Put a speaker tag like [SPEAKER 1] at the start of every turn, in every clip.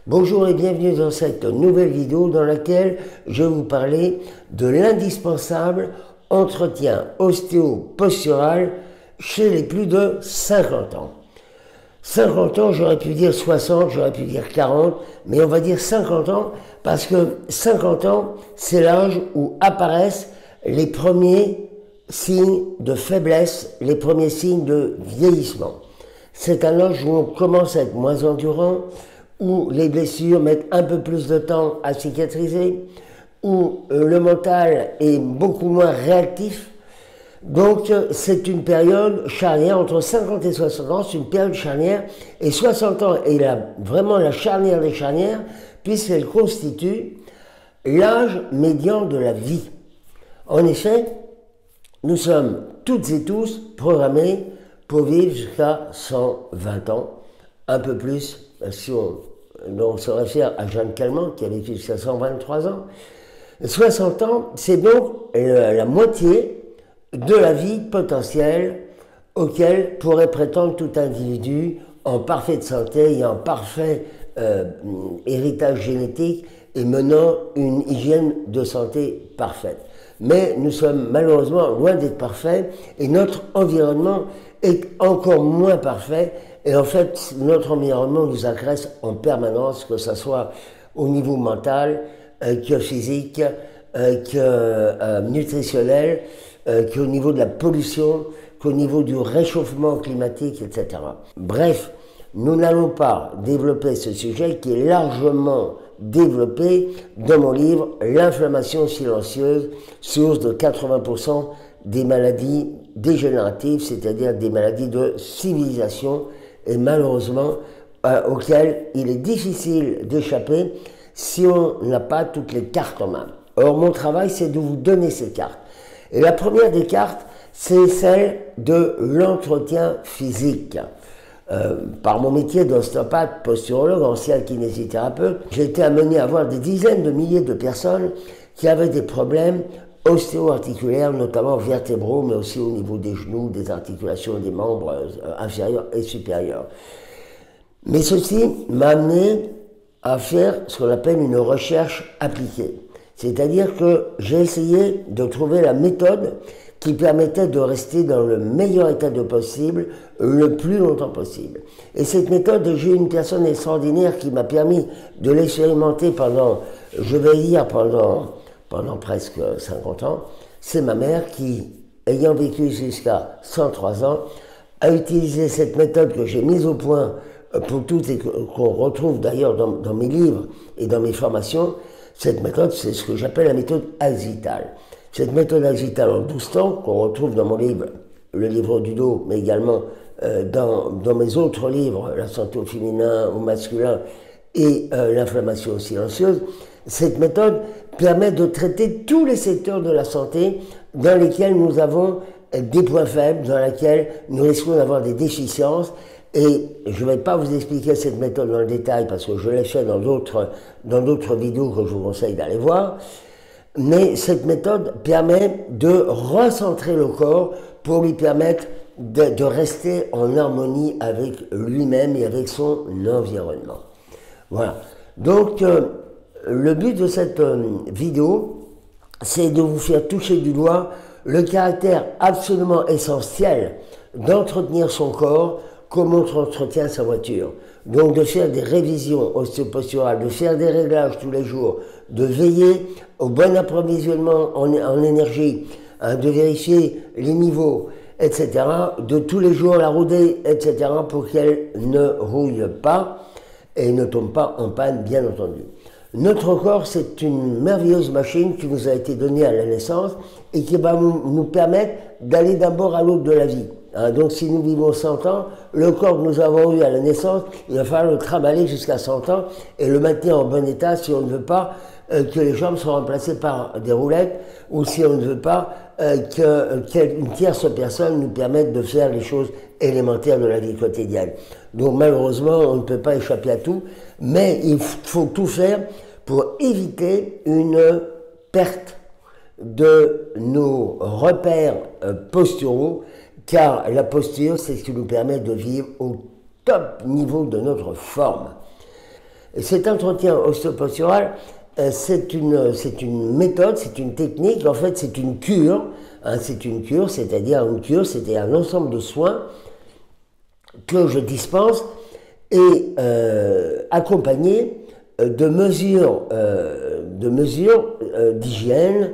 [SPEAKER 1] Bonjour et bienvenue dans cette nouvelle vidéo dans laquelle je vais vous parler de l'indispensable entretien ostéo-postural chez les plus de 50 ans. 50 ans, j'aurais pu dire 60, j'aurais pu dire 40, mais on va dire 50 ans parce que 50 ans, c'est l'âge où apparaissent les premiers signes de faiblesse, les premiers signes de vieillissement. C'est un âge où on commence à être moins endurant, où les blessures mettent un peu plus de temps à cicatriser, où le mental est beaucoup moins réactif. Donc c'est une période charnière, entre 50 et 60 ans, c'est une période charnière, et 60 ans est vraiment la charnière des charnières, puisqu'elle constitue l'âge médian de la vie. En effet, nous sommes toutes et tous programmés pour vivre jusqu'à 120 ans, un peu plus si on se réfère à Jeanne Calment qui a vécu jusqu'à 123 ans. 60 ans, c'est donc la moitié de la vie potentielle auquel pourrait prétendre tout individu en parfaite santé et en parfait héritage génétique et menant une hygiène de santé parfaite. Mais nous sommes malheureusement loin d'être parfaits et notre environnement est encore moins parfait. Et en fait, notre environnement nous agresse en permanence, que ce soit au niveau mental, que physique, que nutritionnel, qu'au niveau de la pollution, qu'au niveau du réchauffement climatique, etc. Bref, nous n'allons pas développer ce sujet qui est largement développé dans mon livre « L'inflammation silencieuse, source de 80% des maladies dégénératives », c'est-à-dire des maladies de civilisation, et malheureusement auquel il est difficile d'échapper si on n'a pas toutes les cartes en main. Or, mon travail, c'est de vous donner ces cartes. Et la première des cartes, c'est celle de l'entretien physique. Par mon métier d'ostéopathe, posturologue, ancien kinésithérapeute, j'ai été amené à voir des dizaines de milliers de personnes qui avaient des problèmes ostéo-articulaires, notamment vertébraux, mais aussi au niveau des genoux, des articulations des membres inférieurs et supérieurs. Mais ceci m'a amené à faire ce qu'on appelle une recherche appliquée. C'est-à-dire que j'ai essayé de trouver la méthode qui permettait de rester dans le meilleur état de possible le plus longtemps possible. Et cette méthode, j'ai une personne extraordinaire qui m'a permis de l'expérimenter pendant presque 50 ans, c'est ma mère qui, ayant vécu jusqu'à 103 ans, a utilisé cette méthode que j'ai mise au point pour toutes et qu'on retrouve d'ailleurs dans mes livres et dans mes formations. Cette méthode, c'est ce que j'appelle la méthode Axitale. Cette méthode Axitale en 12 temps, qu'on retrouve dans mon livre, le livre du dos, mais également dans mes autres livres, La santé au féminin, au masculin et l'inflammation silencieuse, cette méthode permet de traiter tous les secteurs de la santé dans lesquels nous avons des points faibles, dans lesquels nous risquons d'avoir des déficiences. Et je ne vais pas vous expliquer cette méthode dans le détail parce que je l'ai fait dans d'autres vidéos que je vous conseille d'aller voir. Mais cette méthode permet de recentrer le corps pour lui permettre de rester en harmonie avec lui-même et avec son environnement. Voilà. Donc, le but de cette vidéo, c'est de vous faire toucher du doigt le caractère absolument essentiel d'entretenir son corps comme on entretient sa voiture. Donc de faire des révisions ostéoposturales, de faire des réglages tous les jours, de veiller au bon approvisionnement en énergie, hein, de vérifier les niveaux, etc., de tous les jours la rouler, etc., pour qu'elle ne rouille pas et ne tombe pas en panne, bien entendu. Notre corps, c'est une merveilleuse machine qui nous a été donnée à la naissance et qui va nous permettre d'aller d'un bord à l'autre de la vie. Hein, donc si nous vivons 100 ans, le corps que nous avons eu à la naissance, il va falloir le trimballer jusqu'à 100 ans et le maintenir en bon état si on ne veut pas que les jambes soient remplacées par des roulettes ou si on ne veut pas qu'une tierce personne nous permette de faire les choses élémentaires de la vie quotidienne. Donc malheureusement, on ne peut pas échapper à tout, mais il faut tout faire pour éviter une perte de nos repères posturaux, car la posture, c'est ce qui nous permet de vivre au top niveau de notre forme. Et cet entretien ostéopostural, c'est une méthode, c'est une technique, en fait c'est une cure, hein, c'est-à-dire un ensemble de soins que je dispense et accompagné de mesures d'hygiène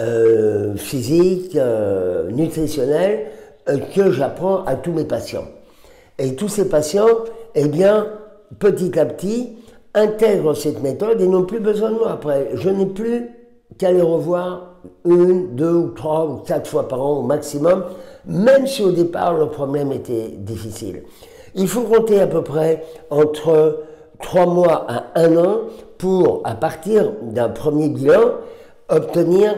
[SPEAKER 1] physique, nutritionnelle, que j'apprends à tous mes patients. Et tous ces patients, eh bien, petit à petit, intègrent cette méthode et n'ont plus besoin de moi après. Je n'ai plus qu'à les revoir 1, 2 ou 3 ou 4 fois par an au maximum, même si au départ le problème était difficile. Il faut compter à peu près entre 3 mois à 1 an pour, à partir d'un premier bilan, obtenir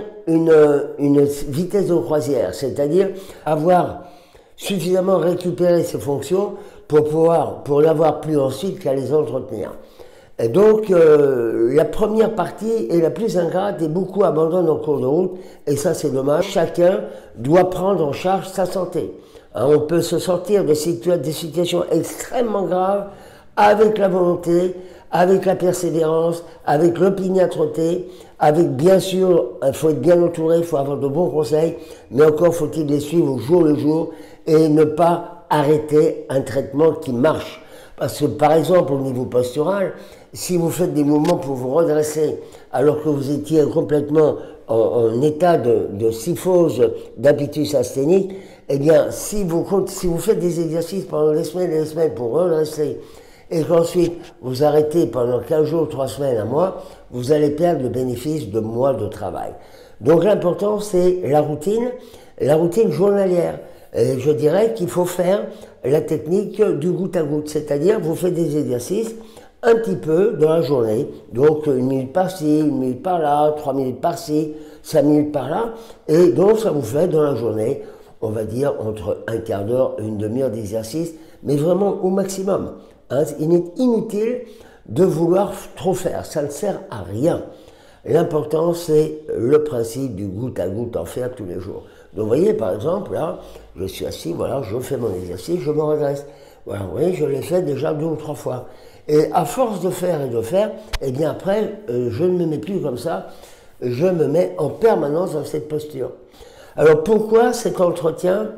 [SPEAKER 1] une vitesse de croisière, c'est-à-dire avoir suffisamment récupéré ses fonctions pour n'avoir plus ensuite qu'à les entretenir. Et donc, la première partie est la plus ingrate et beaucoup abandonnent en cours de route, et ça c'est dommage. Chacun doit prendre en charge sa santé. Hein, on peut se sortir de des situations extrêmement graves avec la volonté, avec la persévérance, avec l'opiniâtreté, avec bien sûr, il faut être bien entouré, il faut avoir de bons conseils, mais encore faut-il les suivre au jour le jour et ne pas arrêter un traitement qui marche. Parce que par exemple au niveau postural, si vous faites des mouvements pour vous redresser alors que vous étiez complètement en état de syphose, d'habitus asthénique, eh bien si vous faites des exercices pendant des semaines et des semaines pour redresser, et qu'ensuite vous arrêtez pendant 15 jours, 3 semaines, 1 mois, vous allez perdre le bénéfice de mois de travail. Donc l'important c'est la routine journalière. Et je dirais qu'il faut faire la technique du goutte à goutte, c'est-à-dire vous faites des exercices un petit peu dans la journée, donc 1 minute par-ci, 1 minute par-là, 3 minutes par-ci, 5 minutes par-là, et donc ça vous fait dans la journée, on va dire entre un quart d'heure et une demi-heure d'exercice, mais vraiment au maximum. Hein, il est inutile de vouloir trop faire, ça ne sert à rien. L'important, c'est le principe du goutte à goutte, en faire tous les jours. Donc, vous voyez, par exemple, là, je suis assis, voilà, je fais mon exercice, je me redresse. Voilà, vous voyez, je l'ai fait déjà 2 ou 3 fois. Et à force de faire, eh bien après, je ne me mets plus comme ça, je me mets en permanence dans cette posture. Alors, pourquoi cet entretien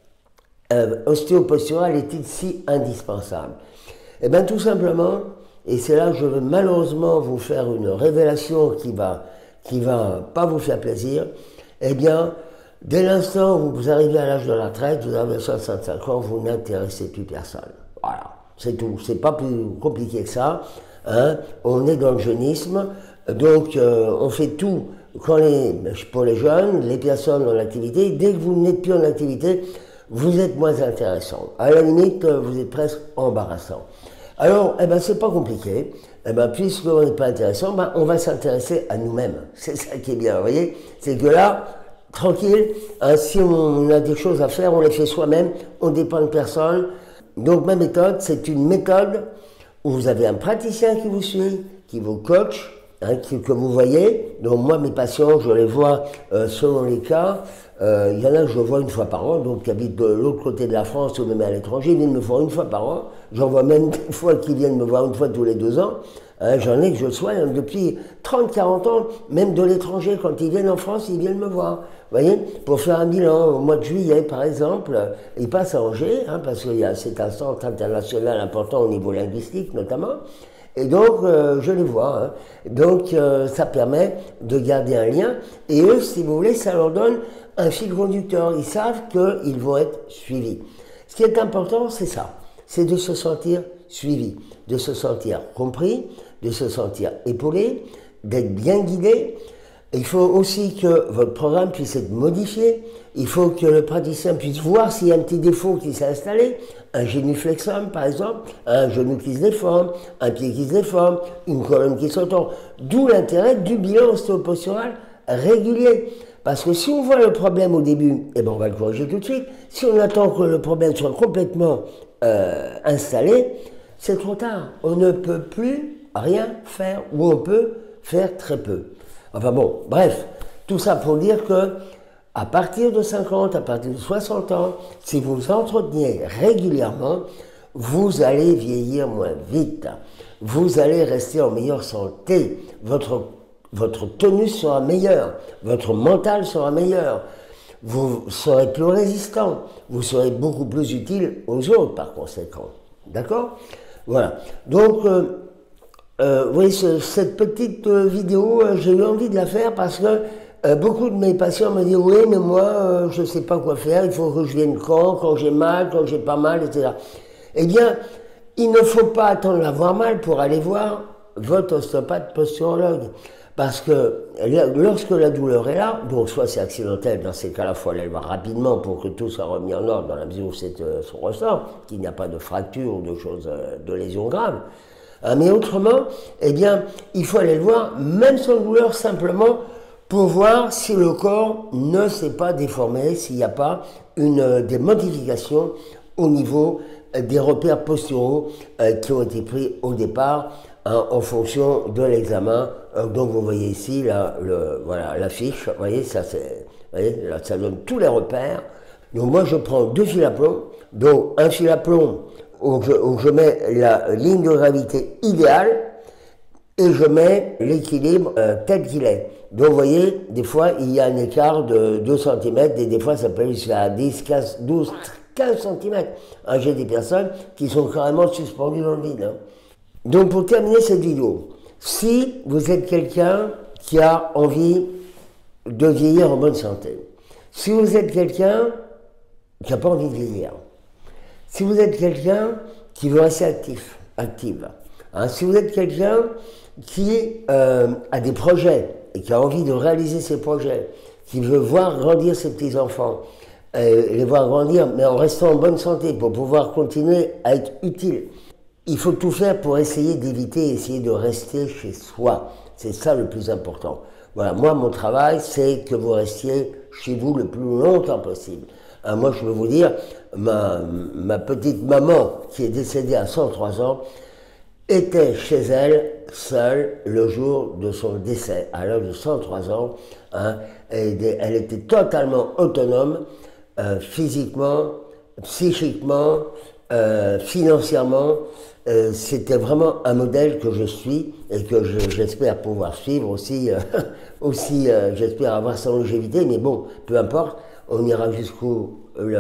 [SPEAKER 1] ostéopostural est-il si indispensable? Eh bien, tout simplement, et c'est là que je veux malheureusement vous faire une révélation qui va pas vous faire plaisir, eh bien, dès l'instant où vous arrivez à l'âge de la retraite, vous avez 65 ans, vous n'intéressez plus personne. Voilà, c'est tout, c'est pas plus compliqué que ça. Hein. On est dans le jeunisme, donc on fait tout pour les jeunes, les personnes en activité. Dès que vous n'êtes plus en activité, vous êtes moins intéressant. À la limite, vous êtes presque embarrassant. Alors, eh ben, c'est pas compliqué. Eh ben, puisqu'on n'est pas intéressant, ben, on va s'intéresser à nous-mêmes. C'est ça qui est bien, vous voyez. C'est que là, tranquille, hein, si on a des choses à faire, on les fait soi-même, on ne dépend de personne. Donc, ma méthode, c'est une méthode où vous avez un praticien qui vous suit, qui vous coach, hein, que vous voyez. Donc, moi, mes patients, je les vois selon les cas. Il y en a que je vois 1 fois par an, donc qui habitent de l'autre côté de la France ou même à l'étranger, ils viennent me voir 1 fois par an. J'en vois même des fois qui viennent me voir 1 fois tous les 2 ans. Hein, j'en ai que je soigne depuis 30-40 ans, même de l'étranger, quand ils viennent en France, ils viennent me voir. Vous voyez, pour faire un bilan au mois de juillet, par exemple, ils passent à Angers, hein, parce que c'est un centre international important au niveau linguistique notamment. Et donc, je les vois. Hein. Donc, ça permet de garder un lien. Et eux, si vous voulez, ça leur donne un fil conducteur. Ils savent qu'ils vont être suivis. Ce qui est important, c'est ça. C'est de se sentir suivi, de se sentir compris, de se sentir épaulé, d'être bien guidé. Il faut aussi que votre programme puisse être modifié. Il faut que le praticien puisse voir s'il y a un petit défaut qui s'est installé, un génuflexum par exemple, un genou qui se déforme, un pied qui se déforme, une colonne qui s'entend. D'où l'intérêt du bilan ostéopostural régulier. Parce que si on voit le problème au début, eh ben on va le corriger tout de suite. Si on attend que le problème soit complètement installé, c'est trop tard. On ne peut plus rien faire ou on peut faire très peu. Enfin bon, bref, tout ça pour dire que à partir de 50, à partir de 60 ans, si vous vous entreteniez régulièrement, vous allez vieillir moins vite, vous allez rester en meilleure santé, votre tenue sera meilleure, votre mental sera meilleur, vous serez plus résistant, vous serez beaucoup plus utile aux autres par conséquent. D'accord? Voilà. Donc, vous voyez, cette petite vidéo, j'ai eu envie de la faire parce que beaucoup de mes patients me disent « Oui, mais moi, je ne sais pas quoi faire, il faut que je vienne quand j'ai mal, quand j'ai pas mal, etc. » Eh bien, il ne faut pas attendre d'avoir mal pour aller voir votre ostéopathe posturologue. Parce que lorsque la douleur est là, donc soit c'est accidentel, dans ces cas-là, il faut aller le voir rapidement pour que tout soit remis en ordre dans la mesure où c'est son ressort, qu'il n'y a pas de fracture ou de choses, de lésions graves. Mais autrement, eh bien, il faut aller le voir, même sans douleur, simplement pour voir si le corps ne s'est pas déformé, s'il n'y a pas des modifications au niveau des repères posturaux qui ont été pris au départ en fonction de l'examen. Donc vous voyez ici, là, voilà, la fiche, vous voyez, ça donne tous les repères. Donc moi je prends 2 fils à plomb, donc un fil à plomb où je mets la ligne de gravité idéale et je mets l'équilibre tel qu'il est. Donc vous voyez, des fois il y a un écart de 2 cm et des fois ça peut aller jusqu'à 10, 15, 12, 15 cm. J'ai des personnes qui sont carrément suspendues dans le vide. Hein. Donc pour terminer cette vidéo, si vous êtes quelqu'un qui a envie de vieillir en bonne santé, si vous êtes quelqu'un qui n'a pas envie de vieillir, si vous êtes quelqu'un qui veut rester active, hein, si vous êtes quelqu'un qui a des projets et qui a envie de réaliser ses projets, qui veut voir grandir ses petits-enfants, les voir grandir, mais en restant en bonne santé pour pouvoir continuer à être utile, il faut tout faire pour essayer d'éviter, essayer de rester chez soi. C'est ça le plus important. Voilà, moi, mon travail, c'est que vous restiez chez vous le plus longtemps possible. Moi, je peux vous dire, ma petite maman, qui est décédée à 103 ans, était chez elle, seule, le jour de son décès, à l'âge de 103 ans. Hein, elle était totalement autonome, physiquement, psychiquement, financièrement. C'était vraiment un modèle que je suis et que j'espère pouvoir suivre aussi, j'espère avoir sa longévité, mais bon, peu importe, on ira jusqu'où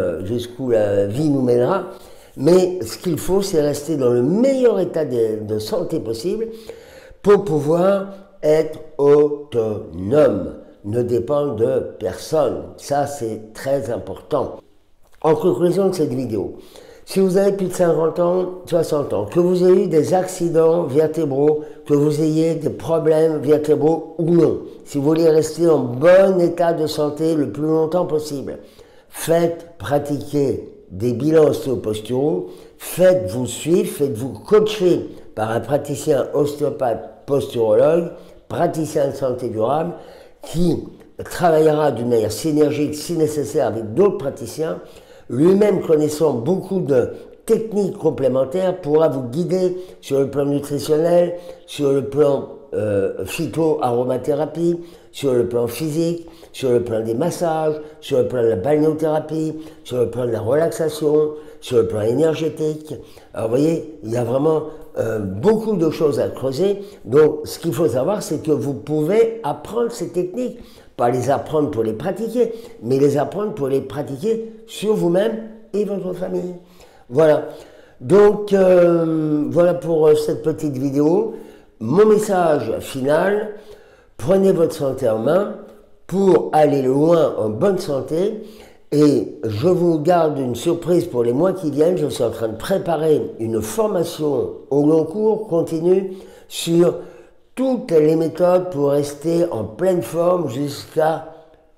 [SPEAKER 1] la vie nous mènera. Mais ce qu'il faut, c'est rester dans le meilleur état de santé possible pour pouvoir être autonome, ne dépendre de personne. Ça, c'est très important. En conclusion de cette vidéo, si vous avez plus de 50 ans, 60 ans, que vous ayez eu des accidents vertébraux, que vous ayez des problèmes vertébraux ou non, si vous voulez rester en bon état de santé le plus longtemps possible, faites pratiquer des bilans ostéoposturaux, faites-vous suivre, faites-vous coacher par un praticien ostéopathe posturologue, praticien de santé durable, qui travaillera d'une manière synergique si nécessaire avec d'autres praticiens, lui-même connaissant beaucoup de techniques complémentaires, pourra vous guider sur le plan nutritionnel, sur le plan phyto-aromathérapie, sur le plan physique, sur le plan des massages, sur le plan de la balnéothérapie, sur le plan de la relaxation, sur le plan énergétique. Alors vous voyez, il y a vraiment beaucoup de choses à creuser. Donc ce qu'il faut savoir, c'est que vous pouvez apprendre ces techniques. Pas les apprendre pour les pratiquer, mais les apprendre pour les pratiquer sur vous-même et votre famille. Voilà. Donc, voilà pour cette petite vidéo. Mon message final, prenez votre santé en main pour aller loin en bonne santé. Et je vous garde une surprise pour les mois qui viennent. Je suis en train de préparer une formation au long cours continue sur toutes les méthodes pour rester en pleine forme jusqu'à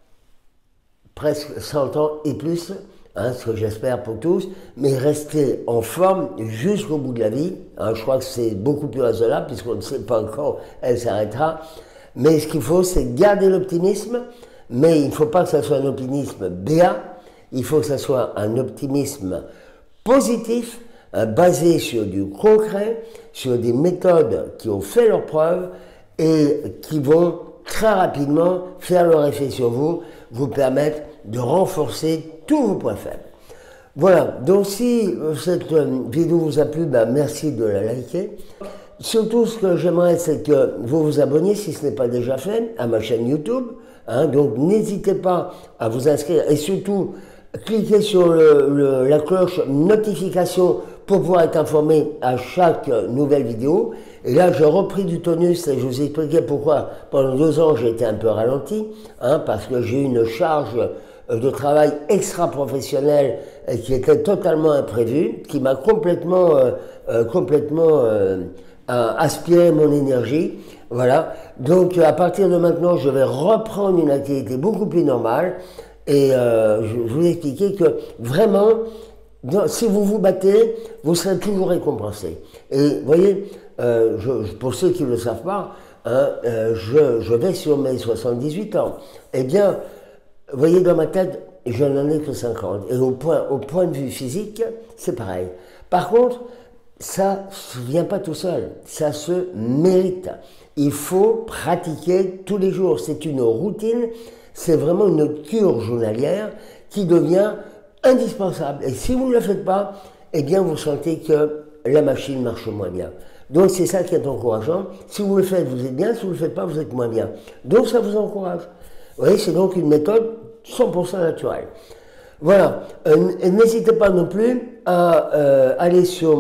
[SPEAKER 1] presque 100 ans et plus, hein, ce que j'espère pour tous, mais rester en forme jusqu'au bout de la vie. Hein, je crois que c'est beaucoup plus raisonnable puisqu'on ne sait pas quand elle s'arrêtera. Mais ce qu'il faut, c'est garder l'optimisme, mais il ne faut pas que ce soit un optimisme béat, il faut que ce soit un optimisme positif, basé sur du concret, sur des méthodes qui ont fait leurs preuves et qui vont très rapidement faire leur effet sur vous, vous permettre de renforcer tous vos points faibles. Voilà, donc si cette vidéo vous a plu, ben, merci de la liker. Surtout, ce que j'aimerais, c'est que vous vous abonniez, si ce n'est pas déjà fait, à ma chaîne YouTube. Hein, donc n'hésitez pas à vous inscrire et surtout, cliquez sur la cloche notification pour pouvoir être informé à chaque nouvelle vidéo. Et là, j'ai repris du tonus et je vous expliquais pourquoi pendant 2 ans j'ai été un peu ralenti, hein, parce que j'ai eu une charge de travail extra-professionnel qui était totalement imprévue, qui m'a complètement aspiré mon énergie. Voilà. Donc à partir de maintenant, je vais reprendre une activité beaucoup plus normale. Et je vous ai expliqué que vraiment, si vous vous battez, vous serez toujours récompensé. Et vous voyez, pour ceux qui ne le savent pas, hein, je vais sur mes 78 ans. Eh bien, vous voyez, dans ma tête, je n'en ai que 50. Et au point de vue physique, c'est pareil. Par contre, ça ne vient pas tout seul. Ça se mérite. Il faut pratiquer tous les jours. C'est une routine. C'est vraiment une cure journalière qui devient indispensable. Et si vous ne le faites pas, eh bien, vous sentez que la machine marche moins bien. Donc, c'est ça qui est encourageant. Si vous le faites, vous êtes bien. Si vous ne le faites pas, vous êtes moins bien. Donc, ça vous encourage. Vous voyez, c'est donc une méthode 100% naturelle. Voilà. N'hésitez pas non plus à aller sur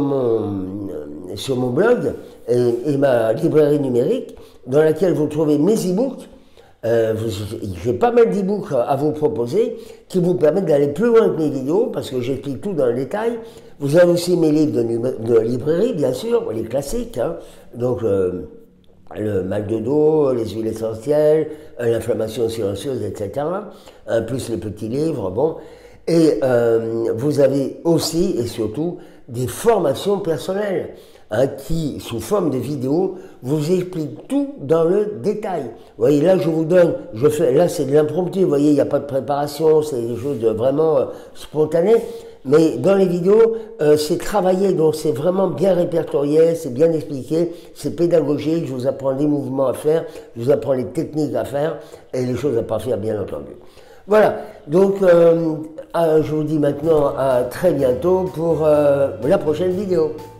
[SPEAKER 1] mon blog et ma librairie numérique dans laquelle vous trouvez mes e-books. J'ai pas mal d'e-books à vous proposer qui vous permettent d'aller plus loin que mes vidéos parce que j'explique tout dans le détail. Vous avez aussi mes livres de librairie, bien sûr, les classiques. Hein. Donc, le mal de dos, les huiles essentielles, l'inflammation silencieuse, etc. Plus les petits livres, bon. Et vous avez aussi et surtout des formations personnelles hein, qui, sous forme de vidéos, vous expliquent tout dans le détail. Vous voyez, là, je vous donne, là, c'est de l'impromptu, vous voyez, il n'y a pas de préparation, c'est des choses de vraiment spontanées. Mais dans les vidéos, c'est travaillé, donc c'est vraiment bien répertorié, c'est bien expliqué, c'est pédagogique, je vous apprends les mouvements à faire, je vous apprends les techniques à faire et les choses à ne pas faire, bien entendu. Voilà, donc je vous dis maintenant à très bientôt pour la prochaine vidéo.